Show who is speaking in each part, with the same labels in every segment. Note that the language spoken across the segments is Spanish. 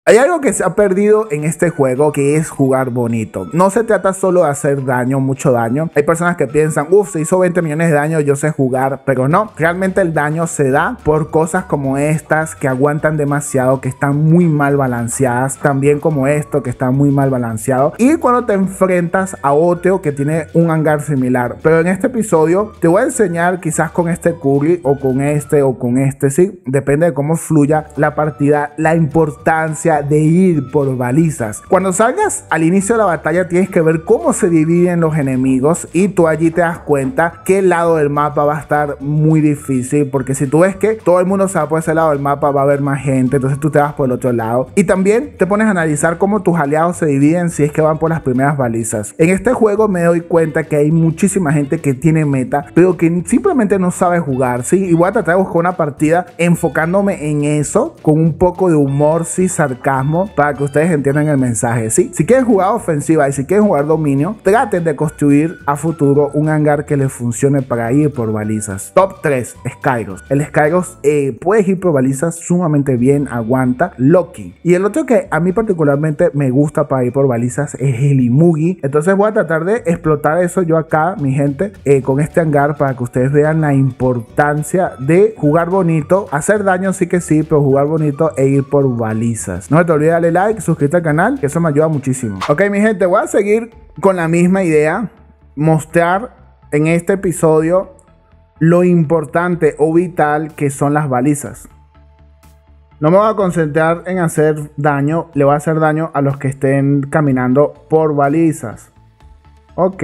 Speaker 1: Hay algo que se ha perdido en este juego, que es jugar bonito. No se trata solo de hacer daño, mucho daño. Hay personas que piensan, uff, se hizo 20 millones de daño, yo sé jugar, pero no. Realmente el daño se da por cosas como estas que aguantan demasiado, que están muy mal balanceadas. También como esto, que está muy mal balanceado. Y cuando te enfrentas a otro que tiene un hangar similar. Pero en este episodio te voy a enseñar quizás con este curry o con este, sí. Depende de cómo fluya la partida, la importancia de ir por balizas. Cuando salgas al inicio de la batalla tienes que ver cómo se dividen los enemigos y tú allí te das cuenta que el lado del mapa va a estar muy difícil, porque si tú ves que todo el mundo se va por ese lado del mapa, va a haber más gente, entonces tú te vas por el otro lado. Y también te pones a analizar cómo tus aliados se dividen si es que van por las primeras balizas. En este juego me doy cuenta que hay muchísima gente que tiene meta, pero que simplemente no sabe jugar, ¿sí? Y voy a tratar de buscar una partida enfocándome en eso, con un poco de humor, sí, sarcasmo, para que ustedes entiendan el mensaje, ¿sí? Si quieren jugar ofensiva y si quieren jugar dominio, traten de construir a futuro un hangar que les funcione para ir por balizas. Top 3, Skyros. El Skyros puedes ir por balizas sumamente bien, aguanta. Loki. Y el otro que a mí particularmente me gusta para ir por balizas es el Imugi. Entonces voy a tratar de explotar eso yo acá, mi gente, con este hangar, para que ustedes vean la importancia de jugar bonito, hacer daño sí que sí, pero jugar bonito e ir por balizas. No te olvides darle like, suscríbete al canal, que eso me ayuda muchísimo. Ok, mi gente, voy a seguir con la misma idea. Mostrar en este episodio lo importante o vital que son las balizas. No me voy a concentrar en hacer daño, le voy a hacer daño a los que estén caminando por balizas. Ok.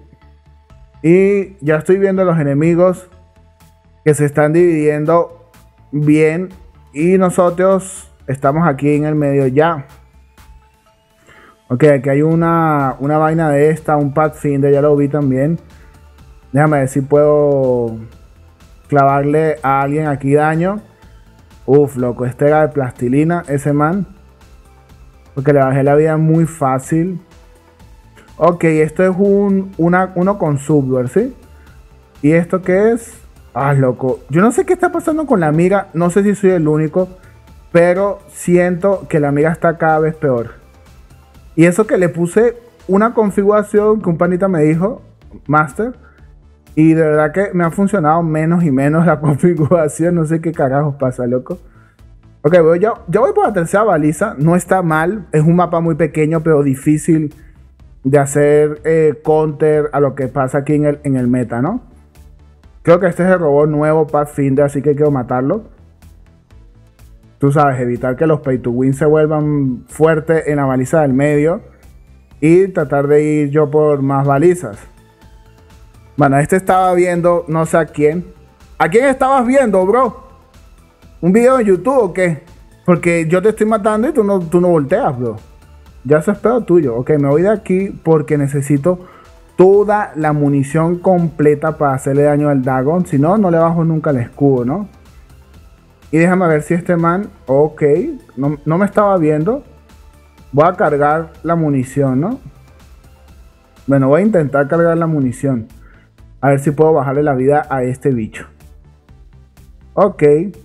Speaker 1: Y ya estoy viendo los enemigos que se están dividiendo bien. Y nosotros estamos aquí en el medio ya. Ok, aquí hay una vaina de esta, un Pathfinder, ya lo vi también. Déjame ver si puedo clavarle a alguien aquí daño. Uf, loco, este era de plastilina, ese man. Porque le bajé la vida muy fácil. Ok, esto es uno con Subduer, ¿sí? ¿Y esto qué es? Ah, loco, yo no sé qué está pasando con la amiga. No sé si soy el único, pero siento que la amiga está cada vez peor. Y eso que le puse una configuración que un panita me dijo, Master. Y de verdad que me ha funcionado menos y menos la configuración. No sé qué carajos pasa, loco. Ok, yo voy por la tercera baliza. No está mal. Es un mapa muy pequeño, pero difícil de hacer counter a lo que pasa aquí en el meta, ¿no? Creo que este es el robot nuevo, Pathfinder, así que quiero matarlo. Tú sabes, evitar que los pay to win se vuelvan fuertes en la baliza del medio. Y tratar de ir yo por más balizas. Bueno, este estaba viendo, no sé a quién. ¿A quién estabas viendo, bro? ¿Un video en YouTube o qué? Porque yo te estoy matando y tú no volteas, bro. Ya eso es pedo tuyo. Ok, me voy de aquí porque necesito toda la munición completa para hacerle daño al Dagon. Si no, no le bajo nunca el escudo, ¿no? Y déjame ver si este man... Ok, no me estaba viendo. Voy a cargar la munición, ¿no? Bueno, voy a intentar cargar la munición. A ver si puedo bajarle la vida a este bicho. Ok.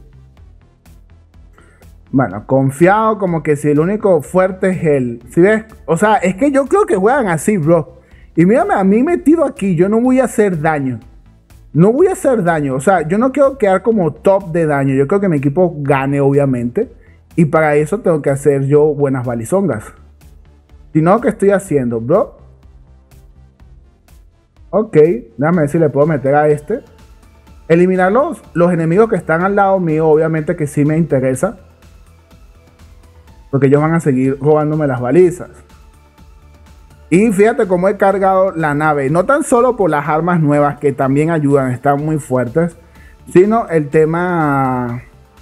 Speaker 1: Bueno, confiado como que si el único fuerte es él. ¿Sí ves? O sea, es que yo creo que juegan así, bro. Y mírame a mí metido aquí. Yo no voy a hacer daño. No voy a hacer daño. O sea, yo no quiero quedar como top de daño. Yo creo que mi equipo gane, obviamente. Y para eso tengo que hacer yo buenas balizongas. Si no, ¿qué estoy haciendo, bro? Ok, déjame ver si le puedo meter a este. Eliminar los enemigos que están al lado mío, obviamente que sí me interesa. Porque ellos van a seguir robándome las balizas. Y fíjate cómo he cargado la nave. No tan solo por las armas nuevas que también ayudan, están muy fuertes. Sino el tema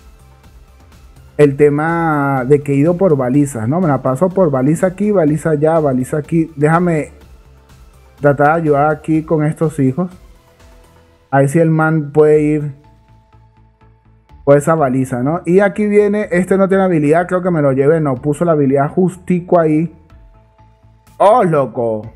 Speaker 1: de que he ido por balizas, ¿no? Me la paso por baliza aquí, baliza allá, baliza aquí. Déjame tratar de ayudar aquí con estos hijos. A ver si el man puede ir por esa baliza, ¿no? Y aquí viene, este no tiene habilidad, creo que me lo lleve. No, puso la habilidad justico ahí. ¡Oh, loco!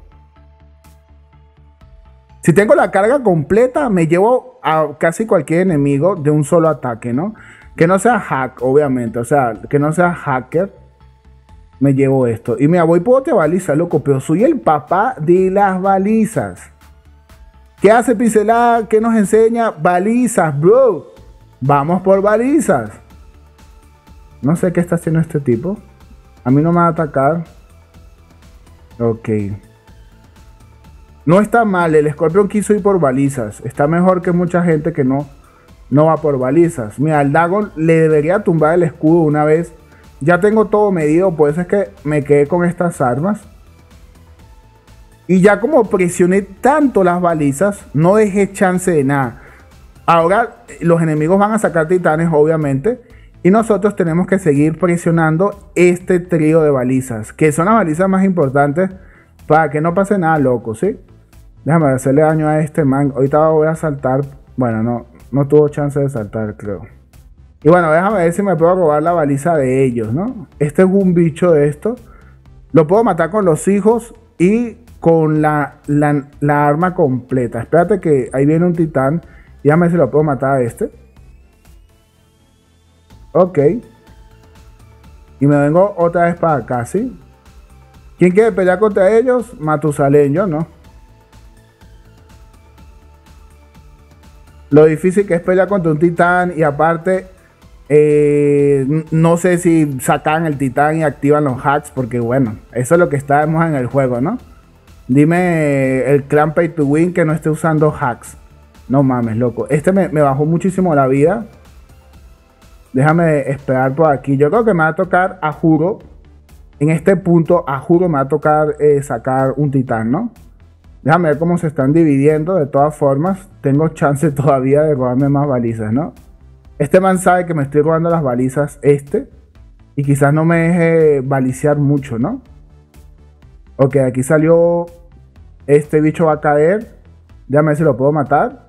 Speaker 1: Si tengo la carga completa, me llevo a casi cualquier enemigo de un solo ataque, ¿no? Que no sea hack, obviamente. O sea, que no sea hacker. me llevo esto. Y mira, voy por otra baliza, loco, pero soy el papá de las balizas. ¿Qué hace Pixelada? ¿Qué nos enseña? Balizas, bro. Vamos por balizas. No sé qué está haciendo este tipo. A mí no me va a atacar. Ok. No está mal, el Scorpion quiso ir por balizas. Está mejor que mucha gente que no va por balizas. Mira, al Dagon le debería tumbar el escudo una vez. Ya tengo todo medido, por eso es que me quedé con estas armas. Y ya como presioné tanto las balizas, no dejé chance de nada. Ahora los enemigos van a sacar titanes, obviamente. Y nosotros tenemos que seguir presionando este trío de balizas, que son las balizas más importantes para que no pase nada loco, ¿sí? Déjame hacerle daño a este man. Ahorita voy a saltar. Bueno, no tuvo chance de saltar, creo. Y bueno, déjame ver si me puedo robar la baliza de ellos, ¿no? Este es un bicho de esto. Lo puedo matar con los hijos y con la arma completa. Espérate que ahí viene un titán. Y déjame ver si lo puedo matar a este. Ok. Y me vengo otra vez para acá, ¿sí? ¿Quién quiere pelear contra ellos? Matusalén, yo no. Lo difícil que es pelear contra un titán. Y aparte, no sé si sacan el titán y activan los hacks. Porque bueno, eso es lo que estamos en el juego, ¿no? Dime el clan Pay to Win que no esté usando hacks. No mames, loco. Este me bajó muchísimo la vida. Déjame esperar por aquí. Yo creo que me va a tocar, a juro. En este punto, a juro me va a tocar sacar un titán, ¿no? Déjame ver cómo se están dividiendo. De todas formas, tengo chance todavía de robarme más balizas, ¿no? Este man sabe que me estoy robando las balizas, y quizás no me deje balicear mucho, ¿no? Ok, aquí salió. Este bicho va a caer. Déjame ver si lo puedo matar.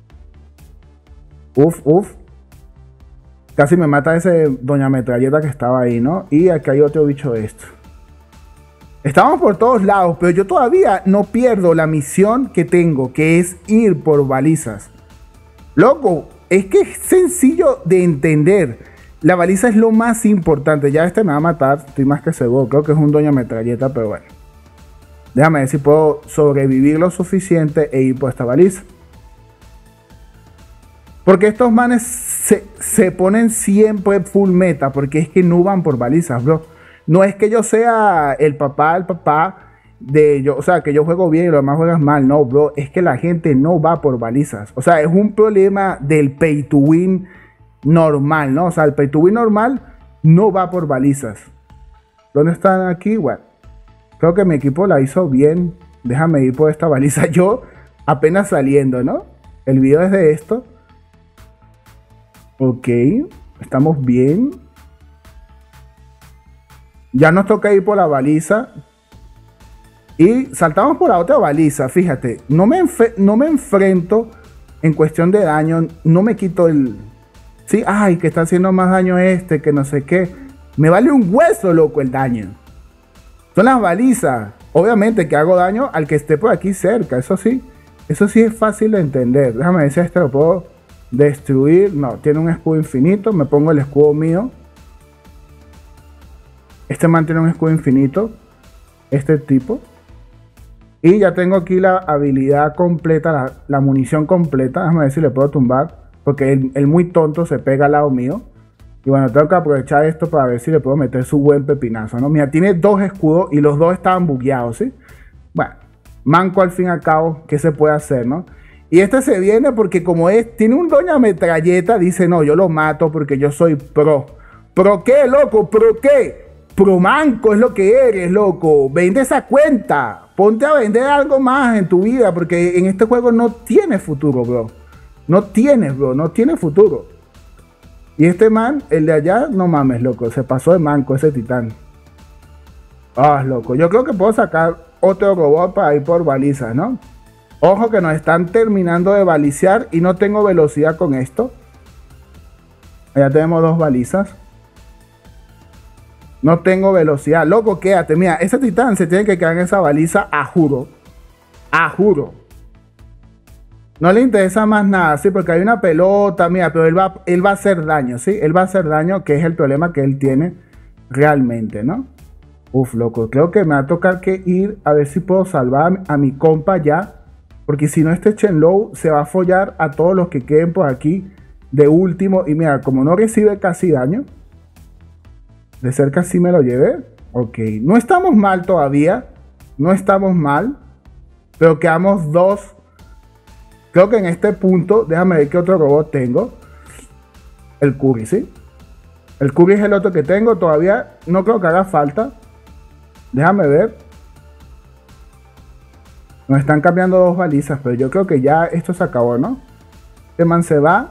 Speaker 1: Uf. Casi me mata ese doña metralleta que estaba ahí, ¿no? Y aquí hay otro bicho de esto. Estamos por todos lados, pero yo todavía no pierdo la misión que tengo, que es ir por balizas. Loco, es que es sencillo de entender. La baliza es lo más importante. Ya este me va a matar, estoy más que seguro. Creo que es un doña metralleta, pero bueno. Déjame ver si puedo sobrevivir lo suficiente e ir por esta baliza. Porque estos manes se ponen siempre full meta, porque es que no van por balizas, bro. No es que yo sea el papá de yo, o sea, que yo juego bien y los demás juegan mal, no, bro. Es que la gente no va por balizas. O sea, es un problema del pay to win normal, ¿no? O sea, el pay to win normal no va por balizas. ¿Dónde están aquí? Bueno, creo que mi equipo la hizo bien. Déjame ir por esta baliza. Yo apenas saliendo, ¿no? El video es de esto. Ok, estamos bien. Ya nos toca ir por la baliza. Y saltamos por la otra baliza. Fíjate, no me enfrento en cuestión de daño. No me quito el... Sí, ay, que está haciendo más daño que no sé qué. Me vale un hueso, loco, el daño. Son las balizas. Obviamente que hago daño al que esté por aquí cerca. Eso sí es fácil de entender. Déjame ver si este lo puedo destruir. No, tiene un escudo infinito. Me pongo el escudo mío. Este man tiene un escudo infinito. Este tipo. Y ya tengo aquí la habilidad completa. La munición completa. Déjame ver si le puedo tumbar. Porque el muy tonto se pega al lado mío. Y bueno, tengo que aprovechar esto para ver si le puedo meter su buen pepinazo, ¿no? Mira, tiene dos escudos y los dos estaban bugueados, ¿sí? Bueno, manco al fin y al cabo, ¿qué se puede hacer, no? Y este se viene porque como tiene un doña metralleta, dice, no, yo lo mato porque yo soy pro. ¿Pro qué, loco? ¿Pro qué? Pro manco es lo que eres, loco. Vende esa cuenta. Ponte a vender algo más en tu vida porque en este juego no tiene futuro, bro. No tiene futuro. Y este man, el de allá, no mames, loco. Se pasó de manco ese titán. Ah, loco. Yo creo que puedo sacar otro robot para ir por balizas, ¿no? Ojo que nos están terminando de balicear y no tengo velocidad con esto. Ya tenemos dos balizas. No tengo velocidad. Loco, quédate. Mira, ese titán se tiene que quedar en esa baliza a juro. A juro. No le interesa más nada, sí, porque hay una pelota, mira, pero él va a hacer daño, sí, él va a hacer daño, que es el problema que él tiene realmente, ¿no? Uf, loco, creo que me va a tocar que ir a ver si puedo salvar a mi compa ya. Porque si no, este Shenlong se va a follar a todos los que queden por aquí de último. Y mira, como no recibe casi daño, de cerca sí me lo llevé. Ok, no estamos mal todavía. No estamos mal. Pero quedamos dos. Creo que en este punto, déjame ver qué otro robot tengo. El Curry, ¿sí? El Curry es el otro que tengo. Todavía no creo que haga falta. Déjame ver. Nos están cambiando dos balizas, pero yo creo que ya esto se acabó, ¿no? Este man se va.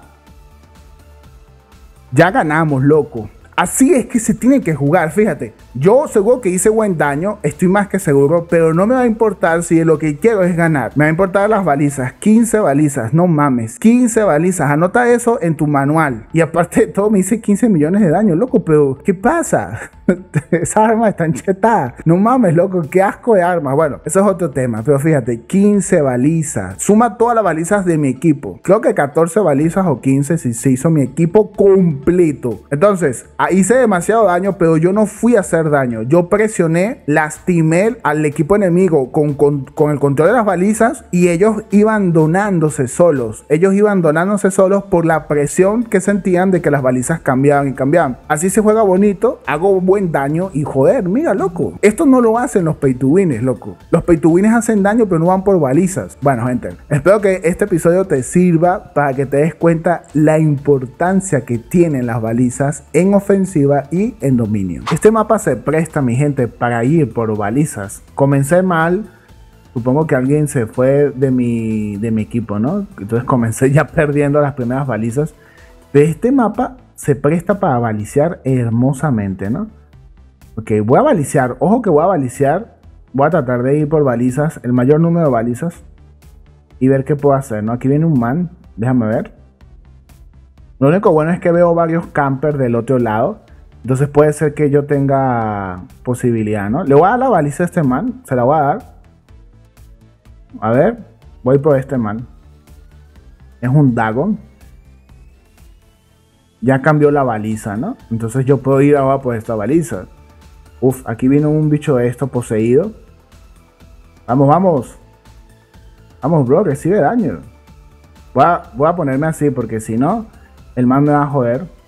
Speaker 1: Ya ganamos, loco. Así es que se tiene que jugar, fíjate. Yo seguro que hice buen daño, estoy más que seguro, pero no me va a importar si lo que quiero es ganar. Me va a importar las balizas, 15 balizas, no mames, 15 balizas. Anota eso en tu manual. Y aparte de todo me hice 15 millones de daño, loco, pero ¿qué pasa? Esas armas están chetadas. No mames, loco, qué asco de armas. Bueno, eso es otro tema, pero fíjate, 15 balizas. Suma todas las balizas de mi equipo. Creo que 14 balizas o 15 si se hizo mi equipo completo. Entonces, hice demasiado daño, pero yo no fui a hacer daño. Yo presioné, lastimé al equipo enemigo con el control de las balizas y ellos iban donándose solos. Ellos iban donándose solos por la presión que sentían de que las balizas cambiaban y cambiaban. Así se juega bonito, hago buen daño y joder, mira, loco. Esto no lo hacen los pay to wins, loco. Los pay to wins hacen daño, pero no van por balizas. Bueno, gente, espero que este episodio te sirva para que te des cuenta la importancia que tienen las balizas en ofensiva y en dominio. Este mapa se presta, mi gente, para ir por balizas. Comencé mal. Supongo que alguien se fue de mi equipo, ¿no? Entonces comencé ya perdiendo las primeras balizas. Pero este mapa se presta para balicear hermosamente, ¿no? Ok, voy a balicear. Ojo que voy a balicear. Voy a tratar de ir por balizas, el mayor número de balizas, y ver qué puedo hacer, ¿no? Aquí viene un man. Déjame ver. Lo único bueno es que veo varios campers del otro lado. Entonces puede ser que yo tenga posibilidad, ¿no? Le voy a dar la baliza a este man. Se la voy a dar. A ver. Voy por este man. Es un Dagon. Ya cambió la baliza, ¿no? Entonces yo puedo ir ahora por esta baliza. Uf, aquí viene un bicho de esto poseído. Vamos, vamos. Vamos, bro, recibe daño. Voy a ponerme así porque si no, el man me va a joder.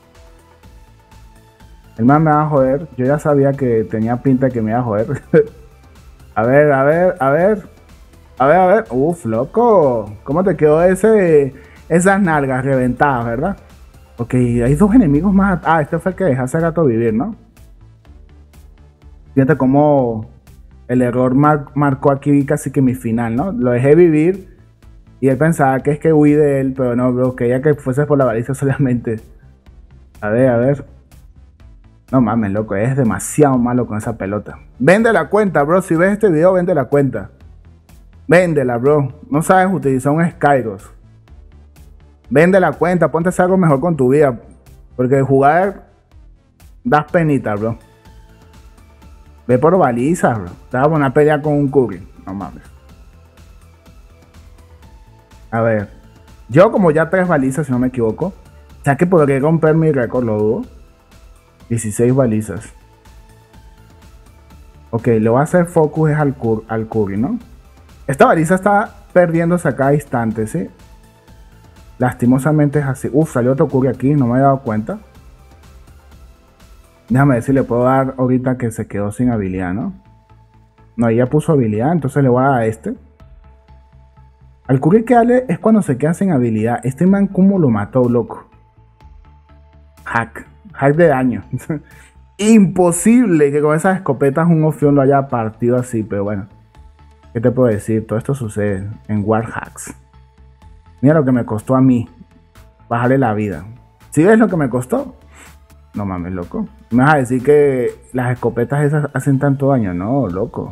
Speaker 1: El man me va a joder. Yo ya sabía que tenía pinta de que me iba a joder. A ver, a ver, a ver. A ver, a ver. Uf, loco. ¿Cómo te quedó esas nalgas reventadas, verdad? Ok, hay dos enemigos más. Ah, este fue el que dejé hace gato vivir, ¿no? Fíjate cómo el error marcó aquí casi que mi final, ¿no? Lo dejé vivir y él pensaba que es que huí de él, pero no, bro, quería que fuese por la baliza solamente. A ver, a ver. No mames, loco, es demasiado malo con esa pelota. Vende la cuenta, bro. Si ves este video, vende la cuenta. Véndela, bro. No sabes utilizar un Skyros. Vende la cuenta, ponte a hacer algo mejor con tu vida. Porque jugar das penita, bro. Ve por balizas, bro. Te vas a poner a pelear con un Curry. No mames. A ver. Yo como ya 3 balizas, si no me equivoco. O sea que podría romper mi récord, lo dudo. 16 balizas. Ok, le voy a hacer focus es al Curry, ¿no? Esta baliza está perdiéndose a cada instante, ¿sí? Lastimosamente es así. Uf, salió otro Curry aquí, no me había dado cuenta. Déjame ver si le puedo dar ahorita que se quedó sin habilidad, ¿no? No, ella puso habilidad, entonces le voy a dar a este. Al Curry que dale es cuando se queda sin habilidad. Este man, ¿cómo lo mató, loco? Hack de daño. Imposible que con esas escopetas un Ophion lo haya partido así, pero bueno. ¿Qué te puedo decir? Todo esto sucede en Warhacks. Mira lo que me costó a mí bajarle la vida. ¿Sí ves lo que me costó? No mames, loco. ¿Me vas a decir que las escopetas esas hacen tanto daño? No, loco.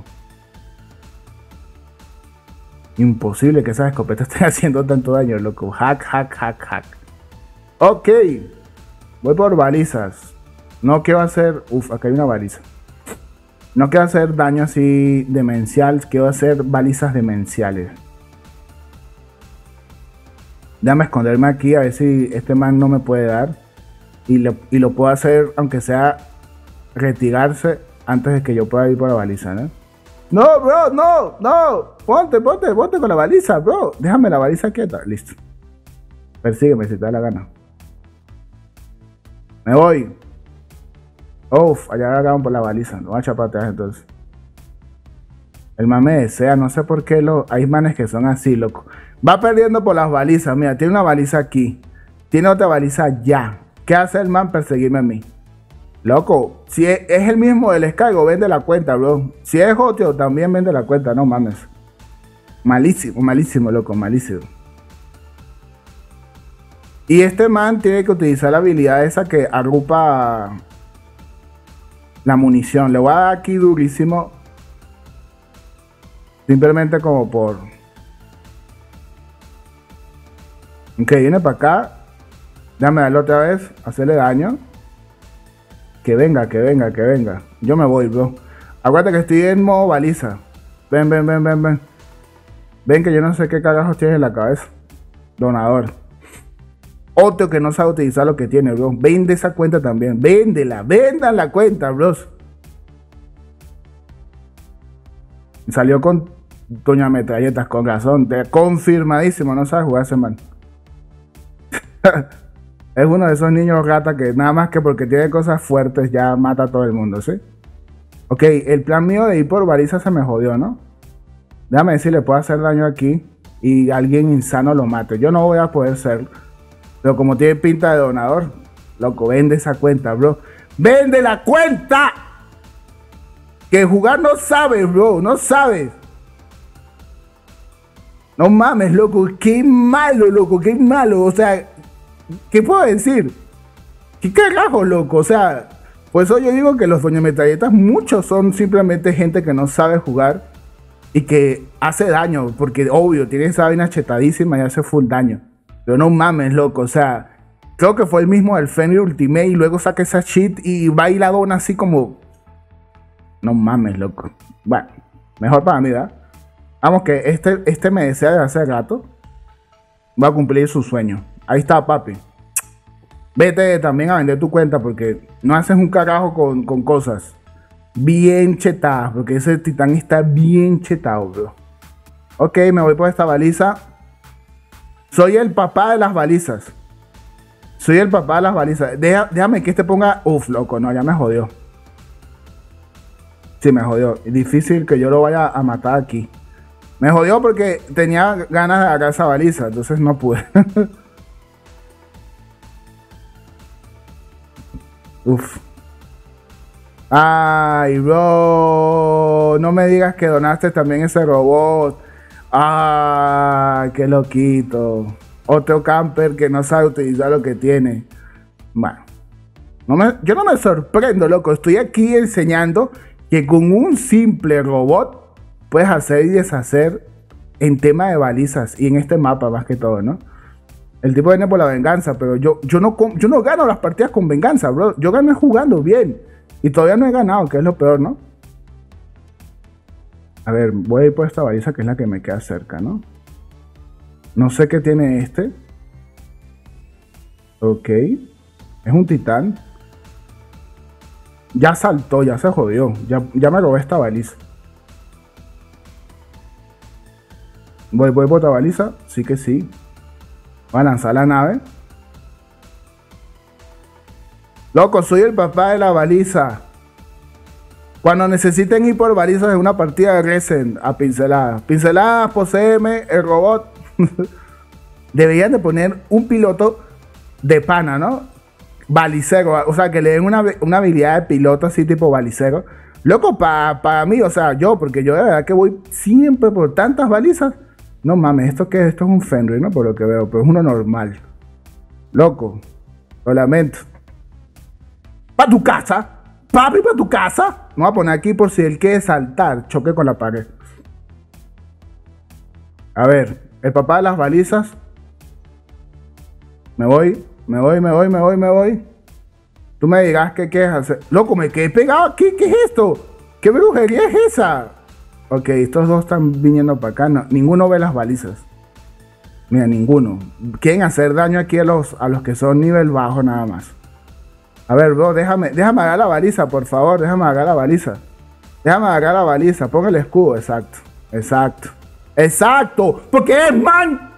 Speaker 1: Imposible que esas escopetas estén haciendo tanto daño, loco. Hack. Ok. Voy por balizas. No quiero hacer... Uf, acá hay una baliza. No quiero hacer daño así demencial. Quiero hacer balizas demenciales. Déjame esconderme aquí a ver si este man no me puede dar. Y lo puedo hacer aunque sea retirarse antes de que yo pueda ir por la baliza, ¿no? No, bro, no. Ponte con la baliza, bro. Déjame la baliza quieta. Listo. Persígueme si te da la gana. Me voy. Uf, allá agarraron por la baliza. No voy a chapatear entonces. El man me desea, no sé por qué hay manes que son así, loco. Va perdiendo por las balizas. Mira, tiene una baliza aquí. Tiene otra baliza allá. ¿Qué hace el man? Perseguirme a mí. Loco, si es el mismo del Skygo, vende la cuenta, bro. Si es Jotio, también vende la cuenta, no mames. Malísimo, loco, malísimo. Y este man tiene que utilizar la habilidad esa que agrupa la munición. Le voy a dar aquí durísimo. Simplemente como por... Ok, viene para acá. Déjame darle otra vez, hacerle daño. Que venga. Yo me voy, bro. Acuérdate que estoy en modo baliza. Ven. Ven que yo no sé qué carajos tienes en la cabeza. Donador. Otro que no sabe utilizar lo que tiene, bro. Vende esa cuenta también. Vendan la cuenta, bros. Salió con Doña Metralletas, con razón. Confirmadísimo, no sabe jugar ese man. Es uno de esos niños rata que nada más que porque tiene cosas fuertes ya mata a todo el mundo, ¿sí? Ok, el plan mío de ir por baliza se me jodió, ¿no? Déjame ver si le puedo hacer daño aquí y alguien insano lo mate. Yo no voy a poder ser. Pero como tiene pinta de donador, loco, vende esa cuenta, bro. ¡Vende la cuenta! Que jugar no sabes, bro, no sabes. No mames, loco, qué malo, loco, qué malo. O sea, ¿qué puedo decir? ¿Qué carajo, loco? O sea, por eso yo digo que los Doña Metralletas, muchos son simplemente gente que no sabe jugar y que hace daño, porque obvio, tiene esa vaina chetadísima y hace full daño. Pero no mames, loco, o sea, creo que fue el mismo del Fenrir Ultimate y luego saca esa shit y va y la dona así como... No mames, loco. Bueno, mejor para mí, ¿verdad? Vamos que este me desea de hace rato. Va a cumplir su sueño. Ahí está, papi. Vete también a vender tu cuenta porque no haces un carajo con cosas bien chetadas. Porque ese titán está bien chetado, bro. Ok, me voy por esta baliza. Soy el papá de las balizas. Déjame que este ponga... Uf, loco, no, ya me jodió. Sí, me jodió. Difícil que yo lo vaya a matar aquí. Me jodió porque tenía ganas de agarrar esa baliza. Entonces no pude. Uf. Ay, bro. No me digas que donaste también ese robot. Ay, qué loquito. Otro camper que no sabe utilizar lo que tiene. Bueno. Yo no me sorprendo, loco. Estoy aquí enseñando que con un simple robot puedes hacer y deshacer en tema de balizas. Y en este mapa más que todo, ¿no? El tipo viene por la venganza, pero yo no gano las partidas con venganza, bro. Yo gano jugando bien. Y todavía no he ganado, que es lo peor, ¿no? A ver, voy a ir por esta baliza que es la que me queda cerca, ¿no? No sé qué tiene este. Ok. Es un titán. Ya saltó, ya se jodió. Ya me robé esta baliza. Voy por otra baliza. Sí que sí. Voy a lanzar la nave. Loco, soy el papá de la baliza. Cuando necesiten ir por balizas en una partida de Resident a pinceladas. Pinceladas, poseeme, el robot. Deberían de poner un piloto de pana, ¿no? Balicero. O sea, que le den una habilidad de piloto así tipo balicero. Loco, para mí, o sea, porque yo de verdad que voy siempre por tantas balizas. No mames, ¿esto qué es? Esto es un Fenrir, ¿no? Por lo que veo, pero es uno normal. Loco, lo lamento. ¡Pa' tu casa! ¡Papi, pa' tu casa! Me voy a poner aquí por si él quiere saltar, choque con la pared. A ver, el papá de las balizas. Me voy. Tú me dirás qué quieres hacer. Loco, me quedé pegado aquí. ¿Qué es esto? ¿Qué brujería es esa? Ok, estos dos están viniendo para acá. No, ninguno ve las balizas. Mira, ninguno. Quieren hacer daño aquí a los que son nivel bajo nada más. A ver, bro, déjame agarrar la baliza, por favor. Déjame agarrar la baliza. Déjame agarrar la baliza, ponga el escudo, exacto. Exacto. Exacto, porque es man.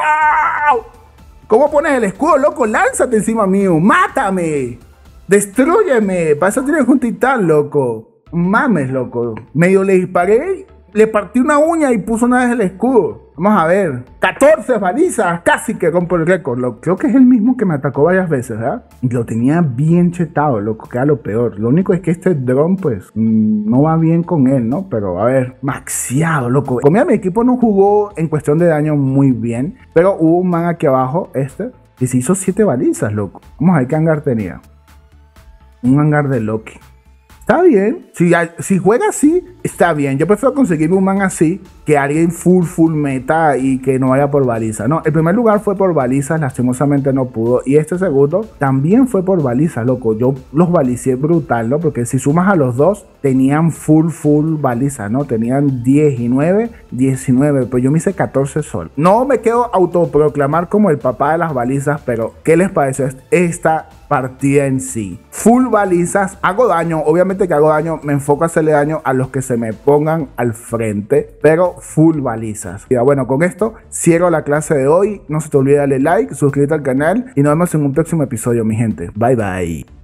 Speaker 1: ¿Cómo pones el escudo, loco? Lánzate encima mío, mátame. Destrúyeme, para eso tienes un titán, loco. Mames, loco. Medio le disparé, le partí una uña y puso una vez el escudo. Vamos a ver. 14 balizas, casi que rompo el récord, loco. Creo que es el mismo que me atacó varias veces, ¿verdad? Y lo tenía bien chetado, loco, que era lo peor. Lo único es que este dron, pues, no va bien con él, ¿no? Pero, a ver, maxiado, loco. Como mi equipo no jugó en cuestión de daño muy bien, pero hubo un man aquí abajo, y se hizo 7 balizas, loco. Vamos a ver qué hangar tenía. Un hangar de Loki. Está bien. Si juega así, está bien. Yo prefiero conseguirme un man así que alguien full meta y que no vaya por baliza. No, el primer lugar fue por balizas, lastimosamente no pudo. Y este segundo también fue por balizas, loco. Yo los balicé brutal, ¿no? Porque si sumas a los dos, tenían full baliza, ¿no? Tenían 10 y 9, 19. Pues yo me hice 14 sol. No me quedo autoproclamar como el papá de las balizas, pero ¿qué les parece esta partida en sí? Full balizas, hago daño, obviamente que hago daño, me enfoco a hacerle daño a los que se me pongan al frente, pero full balizas. Y bueno, con esto cierro la clase de hoy. No se te olvide darle like, suscríbete al canal y nos vemos en un próximo episodio, mi gente. Bye bye.